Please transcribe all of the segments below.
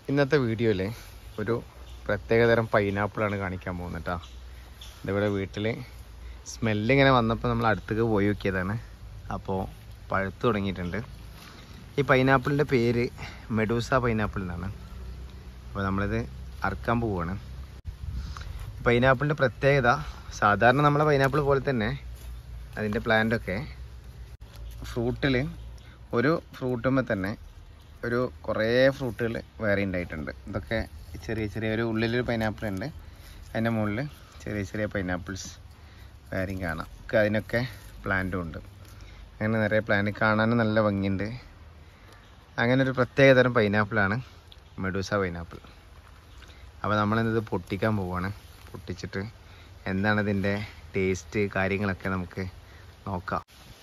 ഇന്നത്തെ വീഡിയോയിൽ ഒരു പ്രത്യേകതരം പൈനാപ്പിളാണ് കാണിക്കാൻ പോകുന്നത് കേട്ടോ. ഇതിവിടെ വീട്ടിൽ സ്മെല്ലിങ്ങനെ വന്നപ്പോൾ നമ്മൾ അടുത്തേക്ക് പോയി നോക്കിയതാണ്. അപ്പോൾ പഴുത്ത് തുടങ്ങിയിട്ടുണ്ട്. ഈ പൈനാപ്പിളിൻ്റെ പേര് മെഡൂസ പൈനാപ്പിൾ എന്നാണ്. അപ്പോൾ നമ്മളിത് അറുക്കാൻ പോവുകയാണ്. പൈനാപ്പിളിൻ്റെ പ്രത്യേകത സാധാരണ നമ്മളെ പൈനാപ്പിൾ പോലെ തന്നെ അതിൻ്റെ പ്ലാന്റൊക്കെ ഫ്രൂട്ടിൽ ഒരു ഫ്രൂട്ടുമ്പോൾ തന്നെ ഒരു കുറേ ഫ്രൂട്ടുകൾ വേറെ ഉണ്ടായിട്ടുണ്ട്. ഇതൊക്കെ ചെറിയ ചെറിയ ഒരു ഉള്ളിലൊരു പൈനാപ്പിൾ ഉണ്ട്, അതിൻ്റെ മുകളിൽ ചെറിയ ചെറിയ പൈനാപ്പിൾസ് വേറെയും കാണാം. അതിനൊക്കെ പ്ലാന്റും ഉണ്ട്. അങ്ങനെ നിറയെ പ്ലാന്റ് കാണാനും നല്ല ഭംഗിയുണ്ട്. അങ്ങനെ ഒരു പ്രത്യേകതരം പൈനാപ്പിളാണ് മെഡൂസ പൈനാപ്പിൾ. അപ്പോൾ നമ്മളിത് പൊട്ടിക്കാൻ പോവുകയാണ്. പൊട്ടിച്ചിട്ട് എന്താണ് ഇതിൻ്റെ ടേസ്റ്റ് കാര്യങ്ങളൊക്കെ നമുക്ക് നോക്കാം.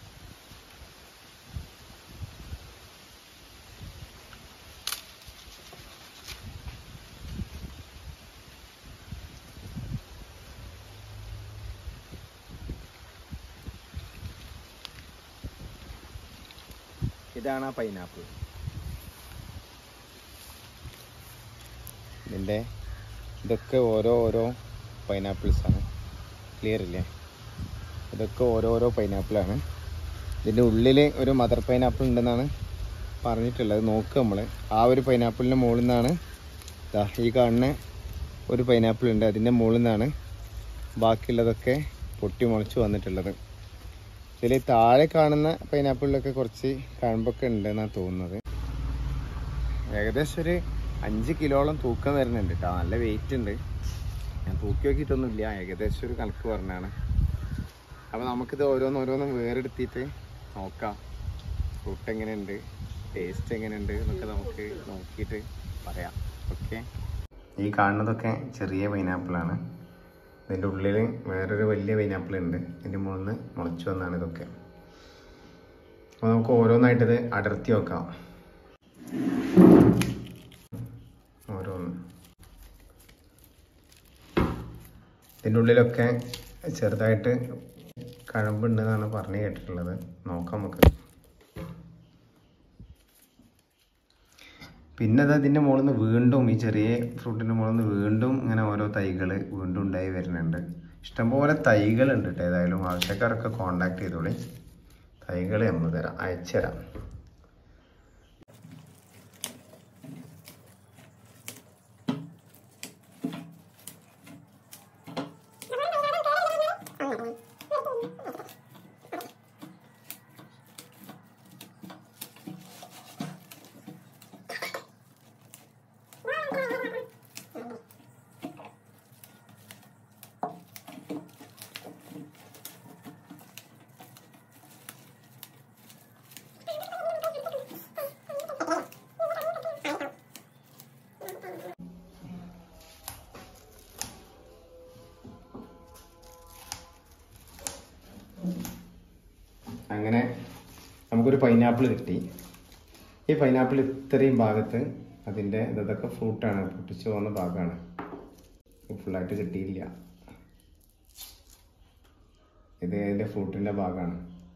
ഇതാണ് ആ പൈനാപ്പിൾ. ഇതൊക്കെ ഓരോ പൈനാപ്പിൾസാണ്. ക്ലിയർ ഇല്ലേ? ഇതൊക്കെ ഓരോരോ പൈനാപ്പിളാണ്. ഇതിൻ്റെ ഉള്ളിൽ ഒരു മദർ പൈനാപ്പിൾ ഉണ്ടെന്നാണ് പറഞ്ഞിട്ടുള്ളത്. നോക്കുക നമ്മൾ ആ ഒരു പൈനാപ്പിളിൻ്റെ മുകളിൽ നിന്നാണ് ഈ കാണുന്ന ഒരു പൈനാപ്പിൾ ഉണ്ട്, അതിൻ്റെ മുകളിൽ നിന്നാണ് ബാക്കിയുള്ളതൊക്കെ പൊട്ടി മുളച്ച് വന്നിട്ടുള്ളത്. ഇതിൽ താഴെ കാണുന്ന പൈനാപ്പിളിലൊക്കെ കുറച്ച് കഴമ്പൊക്കെ ഉണ്ടെന്നാണ് തോന്നുന്നത്. ഏകദേശം ഒരു 5 കിലോളം തൂക്കം വരുന്നുണ്ട് കേട്ടോ. നല്ല വെയിറ്റ് ഉണ്ട്. ഞാൻ തൂക്കി നോക്കിയിട്ടൊന്നുമില്ല, ഏകദേശം ഒരു കണക്ക് പറഞ്ഞാണ്. അപ്പോൾ നമുക്കിത് ഓരോന്നും വേറെടുത്തിട്ട് നോക്കാം. ഫ്രൂട്ട് എങ്ങനെയുണ്ട്, ടേസ്റ്റ് എങ്ങനെയുണ്ട് എന്നൊക്കെ നമുക്ക് നോക്കിയിട്ട് പറയാം. ഓക്കെ. ഈ കാണുന്നതൊക്കെ ചെറിയ പൈനാപ്പിളാണ്. ഇതിൻ്റെ ഉള്ളിൽ വേറൊരു വലിയ പൈനാപ്പിൾ ഉണ്ട്. ഇതിൻ്റെ മുകളിൽ നിന്ന് മുളച്ചു വന്നാണ് ഇതൊക്കെ. അപ്പോൾ നമുക്ക് ഓരോന്നായിട്ടിത് അടർത്തി വെക്കാം. ഓരോന്ന് ഇതിൻ്റെ ഉള്ളിലൊക്കെ ചെറുതായിട്ട് കഴമ്പുണ്ടെന്നാണ് പറഞ്ഞു കേട്ടിട്ടുള്ളത്. നോക്കാം നമുക്ക്. പിന്നെ അത് അതിൻ്റെ മുകളിൽ നിന്ന് വീണ്ടും ഈ ചെറിയ ഫ്രൂട്ടിൻ്റെ മുകളിൽ നിന്ന് വീണ്ടും ഇങ്ങനെ ഓരോ തൈകൾ വീണ്ടും ഉണ്ടായി വരുന്നുണ്ട്. ഇഷ്ടംപോലെ തൈകളുണ്ട് കേട്ടോ. ഏതായാലും ആവശ്യക്കാരൊക്കെ കോണ്ടാക്ട് ചെയ്തോളി. തൈകൾ നമ്മൾ അയച്ചു തരാം. അങ്ങനെ നമുക്കൊരു പൈനാപ്പിൾ കിട്ടി. ഈ പൈനാപ്പിൾ ഇത്രയും ഭാഗത്ത് അതിൻ്റെ ഇതൊക്കെ ഫ്രൂട്ടാണ്, പൊട്ടിച്ച് പോകുന്ന ഭാഗമാണ്. ഫുള്ളായിട്ട് കിട്ടിയില്ല. ഇത് അതിൻ്റെ ഫ്രൂട്ടിൻ്റെ ഭാഗമാണ്.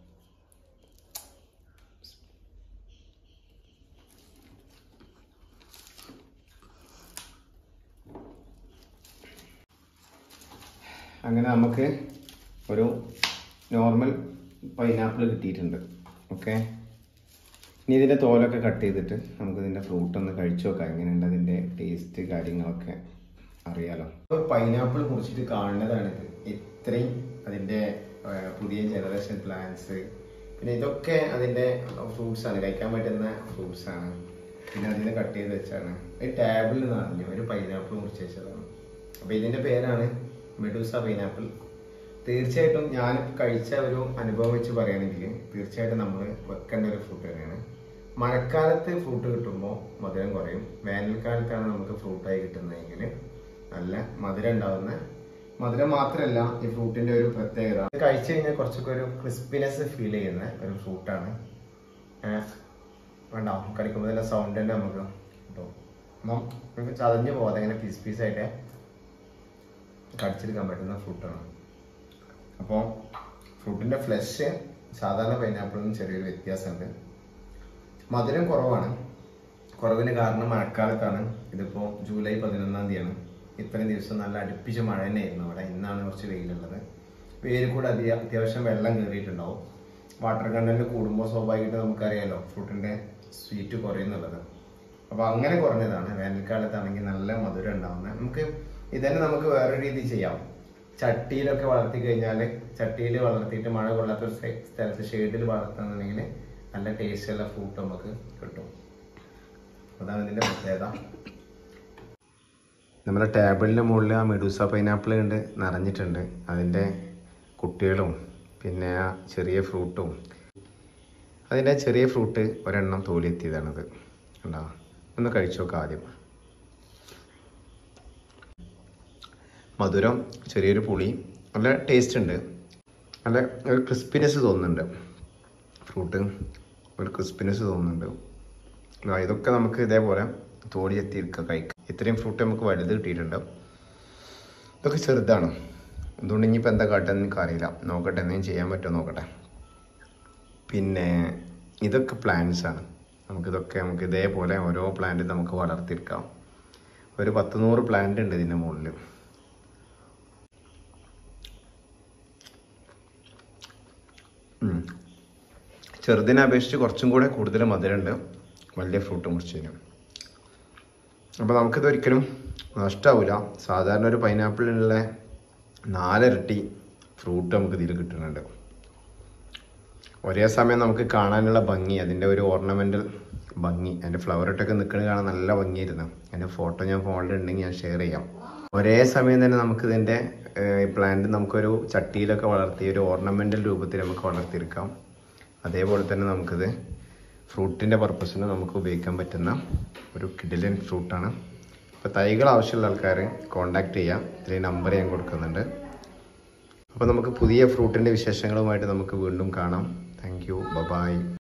അങ്ങനെ നമുക്ക് ഒരു നോർമൽ പൈനാപ്പിൾ കിട്ടിയിട്ടുണ്ട്. ഓക്കെ. ഇനി ഇതിൻ്റെ തോലൊക്കെ കട്ട് ചെയ്തിട്ട് നമുക്ക് ഇതിൻ്റെ ഫ്രൂട്ട് ഒന്ന് കഴിച്ചു നോക്കാം. എങ്ങനെയുണ്ട് അതിൻ്റെ ടേസ്റ്റ് കാര്യങ്ങളൊക്കെ അറിയാലോ. പൈനാപ്പിൾ മുറിച്ചിട്ട് കാണുന്നതാണിത്. ഇത്രയും അതിൻ്റെ പുതിയ ജനറേഷൻ പ്ലാന്റ്സ്, പിന്നെ ഇതൊക്കെ അതിൻ്റെ ഫ്രൂട്ട്സാണ്, കഴിക്കാൻ പറ്റുന്ന ഫ്രൂട്ട്സാണ്. പിന്നെ അതിനെ കട്ട് ചെയ്ത് വെച്ചാണ്. ഈ ടേബിളിൽ നിന്നറിഞ്ഞു ഒരു പൈനാപ്പിൾ മുറിച്ച് വെച്ചതാണ്. അപ്പോൾ ഇതിൻ്റെ പേരാണ് മെഡൂസ പൈനാപ്പിൾ. തീർച്ചയായിട്ടും ഞാൻ കഴിച്ച ഒരു അനുഭവം വെച്ച് പറയുകയാണെങ്കിൽ തീർച്ചയായിട്ടും നമ്മൾ വെക്കേണ്ട ഒരു ഫ്രൂട്ട് തന്നെയാണ്. മഴക്കാലത്ത് ഫ്രൂട്ട് കിട്ടുമ്പോൾ മധുരം കുറയും. വേനൽക്കാലത്താണ് നമുക്ക് ഫ്രൂട്ടായി കിട്ടുന്നതെങ്കിൽ നല്ല മധുരം ഉണ്ടാവുന്ന, മധുരം മാത്രമല്ല ഈ ഫ്രൂട്ടിൻ്റെ ഒരു പ്രത്യേകത, കഴിച്ചു കഴിഞ്ഞാൽ കുറച്ചൊക്കെ ഒരു ക്രിസ്പിനെസ് ഫീൽ ചെയ്യുന്ന ഒരു ഫ്രൂട്ടാണ്. വേണ്ട കടിക്കുമ്പോൾ തന്നെ സൗണ്ട് തന്നെ നമുക്ക് കിട്ടും. നമുക്ക് ചതഞ്ഞു പോകാതെ ഇങ്ങനെ പീസായിട്ട് കടിച്ചെടുക്കാൻ പറ്റുന്ന ഫ്രൂട്ടാണ്. അപ്പോൾ ഫ്രൂട്ടിൻ്റെ ഫ്ലഷ് സാധാരണ പൈനാപ്പിളിൽ നിന്ന് ചെറിയൊരു വ്യത്യാസമുണ്ട്. മധുരം കുറവാണ്. കുറവിന് കാരണം മഴക്കാലത്താണ്. ഇതിപ്പോൾ ജൂലൈ 11-ാം തീയതിയാണ്. ഇത്രയും ദിവസം നല്ല അടുപ്പിച്ച മഴ തന്നെയായിരുന്നു അവിടെ. ഇന്നാണ് കുറച്ച് വെയിലുള്ളത്. വെയിൽ കൂടെ അത്യാവശ്യം വെള്ളം കയറിയിട്ടുണ്ടാവും. വാട്ടർ കണ്ടന്റ് കൂടുമ്പോൾ സ്വാഭാവികമായിട്ട് നമുക്കറിയാലോ ഫ്രൂട്ടിൻ്റെ സ്വീറ്റ് കുറയുന്നുള്ളത്. അപ്പോൾ അങ്ങനെ കുറഞ്ഞതാണ്. വേനൽക്കാലത്താണെങ്കിൽ നല്ല മധുരം ഉണ്ടാവുന്നത്. നമുക്ക് വേറെ രീതി ചെയ്യാം. ചട്ടിയിലൊക്കെ വളർത്തി കഴിഞ്ഞാൽ, ചട്ടിയിൽ വളർത്തിയിട്ട് മഴ കൊള്ളാത്ത ഒരു സ്ഥലത്ത് ഷെയ്ഡിൽ വളർത്തുന്നുണ്ടെങ്കിൽ നല്ല ടേസ്റ്റുള്ള ഫ്രൂട്ട് നമുക്ക് കിട്ടും. അതാണ് ഇതിൻ്റെ പ്രത്യേകത. നമ്മുടെ ടേബിളിൻ്റെ മുകളിൽ ആ മെഡൂസ പൈനാപ്പിൾ ഉണ്ട് നിറഞ്ഞിട്ടുണ്ട്. അതിൻ്റെ കുട്ടികളും പിന്നെ ആ ചെറിയ ഫ്രൂട്ടും. അതിൻ്റെ ചെറിയ ഫ്രൂട്ട് ഒരെണ്ണം തോലെത്തിയതാണത്. കണ്ടോ? ഒന്ന് കഴിച്ചു നോക്കാം ആദ്യം. മധുരം, ചെറിയൊരു പുളി, നല്ല ടേസ്റ്റ് ഉണ്ട്. നല്ല ഒരു ക്രിസ്പിനെസ് തോന്നുന്നുണ്ട്. ഫ്രൂട്ട് ഒരു ക്രിസ്പിനെസ് തോന്നുന്നുണ്ട്. ഇതൊക്കെ നമുക്ക് ഇതേപോലെ തോടി എത്തിയിരിക്കുക കഴിക്കാം. ഇത്രയും ഫ്രൂട്ട് നമുക്ക് വലുത് കിട്ടിയിട്ടുണ്ട്. ഇതൊക്കെ ചെറുതാണ്. അതുകൊണ്ട് ഇനിയിപ്പോൾ എന്താ കാട്ടുക എനിക്ക് അറിയില്ല. നോക്കട്ടെ, എന്തെങ്കിലും ചെയ്യാൻ പറ്റുമോ നോക്കട്ടെ. പിന്നെ ഇതൊക്കെ പ്ലാന്റ്സാണ്. നമുക്ക് ഇതേപോലെ ഓരോ പ്ലാന്റ് നമുക്ക് വളർത്തിയെടുക്കാം. ഒരു 100 പ്ലാന്റ് ഉണ്ട് ഇതിൻ്റെ മുകളിൽ. ചെറുതിനെ അപേക്ഷിച്ച് കുറച്ചും കൂടെ കൂടുതൽ മധുരമുണ്ട് വലിയ ഫ്രൂട്ട് മുറിച്ചതിന്. അപ്പോൾ നമുക്കിതൊരിക്കലും നഷ്ടമാവില്ല. സാധാരണ ഒരു പൈനാപ്പിളിനുള്ള 4 ഇരട്ടി ഫ്രൂട്ട് നമുക്ക് ഇതിൽ കിട്ടുന്നുണ്ട്. ഒരേ സമയം നമുക്ക് കാണാനുള്ള ഭംഗി, അതിൻ്റെ ഒരു ഓർണമെൻ്റൽ ഭംഗി, അതിൻ്റെ ഫ്ലവറിട്ടൊക്കെ നിൽക്കുന്നത് കാണാൻ നല്ല ഭംഗിയായിരുന്നു. അതിൻ്റെ ഫോട്ടോ ഞാൻ ഫോണിലുണ്ടെങ്കിൽ ഞാൻ ഷെയർ ചെയ്യാം. ഒരേ സമയം തന്നെ നമുക്കിതിൻ്റെ പ്ലാന്റ് നമുക്കൊരു ചട്ടിയിലൊക്കെ വളർത്തി ഒരു ഓർണമെൻ്റൽ രൂപത്തിൽ നമുക്ക് വളർത്തിയെടുക്കാം. അതേപോലെ തന്നെ നമുക്കിത് ഫ്രൂട്ടിൻ്റെ പർപ്പസിന് നമുക്ക് ഉപയോഗിക്കാൻ പറ്റുന്ന ഒരു കിഡിലൻ ഫ്രൂട്ടാണ്. അപ്പോൾ തൈകൾ ആവശ്യമുള്ള ആൾക്കാർ കോൺടാക്റ്റ് ചെയ്യാം. ഇതിൽ നമ്പർ ഞാൻ കൊടുക്കുന്നുണ്ട്. അപ്പോൾ നമുക്ക് പുതിയ ഫ്രൂട്ടിൻ്റെ വിശേഷങ്ങളുമായിട്ട് നമുക്ക് വീണ്ടും കാണാം. Thank you. ബൈ.